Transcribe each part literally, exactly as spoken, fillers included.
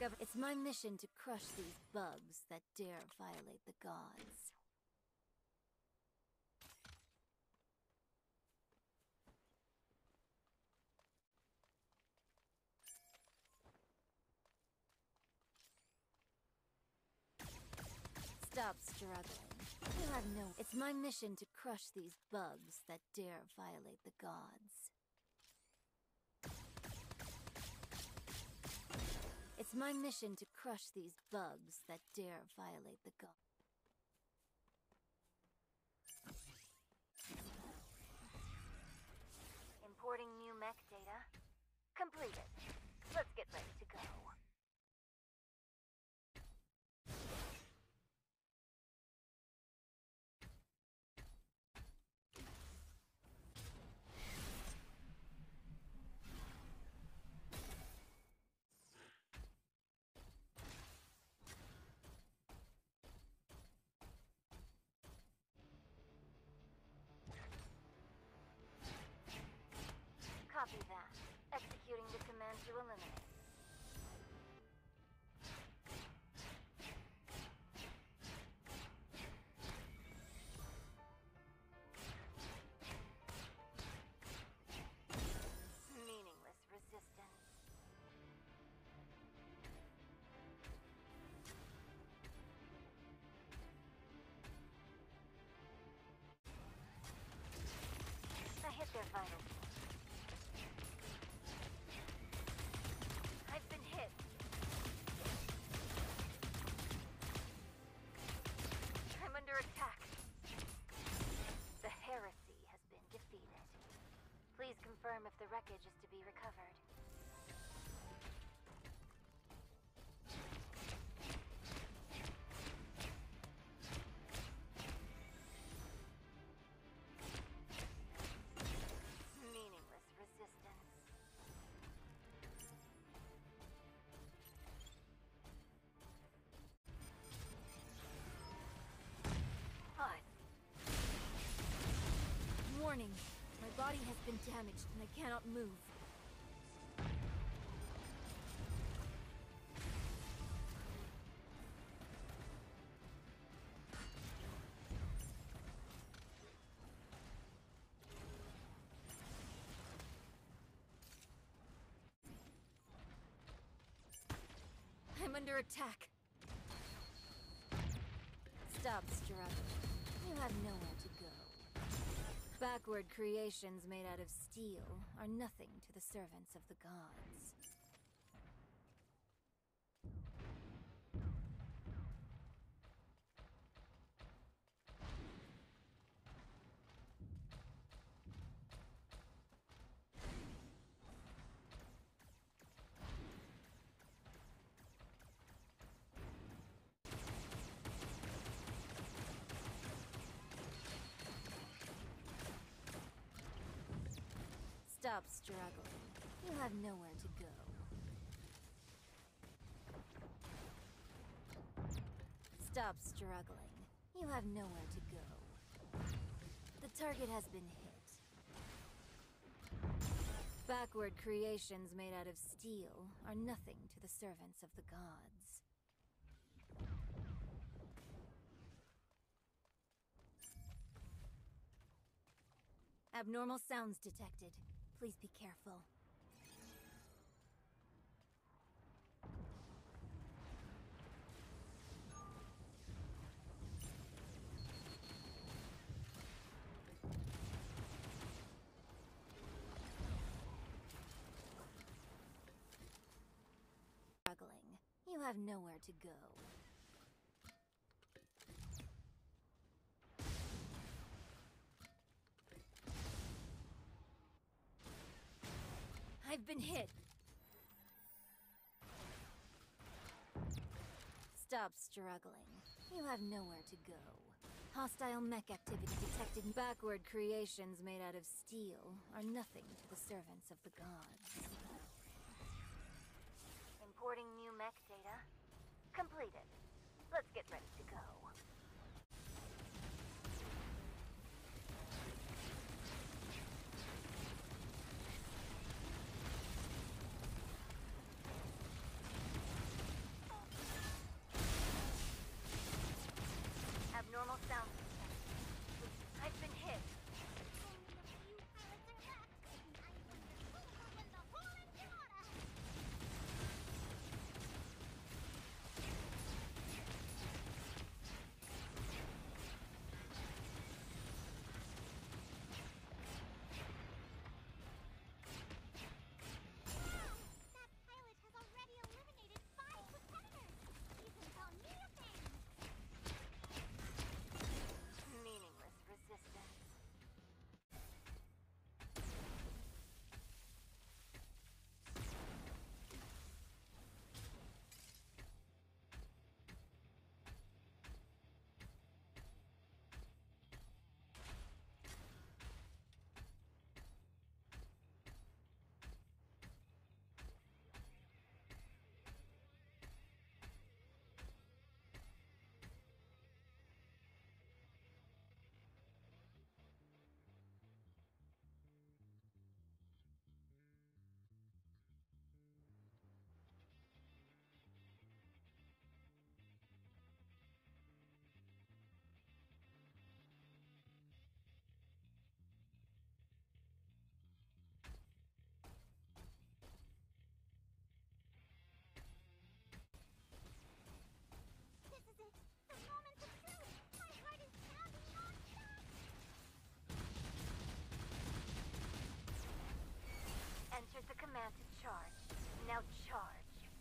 discover- It's my mission to crush these bugs that dare violate the gods. Stop struggling. You have no- It's my mission to crush these bugs that dare violate the gods. It's my mission to crush these bugs that dare violate the gods. Importing new mech data. Completed. Let's get ready to go. Copy that. Executing the command to eliminate. Meaningless resistance. I hit their vitals. I've been hit. I'm under attack. The heresy has been defeated. Please confirm if the wreckage is to be recovered. Meaningless resistance. Warning. My body has been damaged and I cannot move. I'm under attack. Stop struggling. You have nowhere to go. Backward creations made out of steel are nothing to the servants of the gods. Stop struggling. You have nowhere to go. Stop struggling. You have nowhere to go. The target has been hit. Backward creations made out of steel are nothing to the servants of the gods. Abnormal sounds detected. Please be careful. Struggling. You have nowhere to go. I've been hit. Stop struggling. You have nowhere to go. Hostile mech activity detected. Backward creations made out of steel are nothing to the servants of the gods. Importing new mech data. Completed. Let's get ready to go. command to charge. Now charge.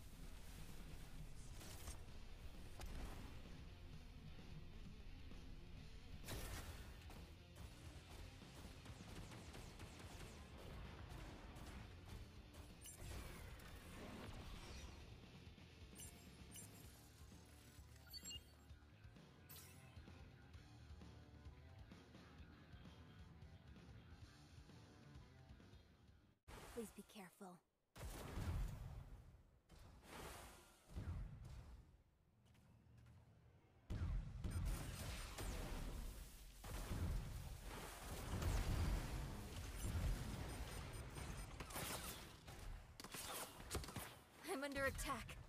Please be careful. I'm under attack.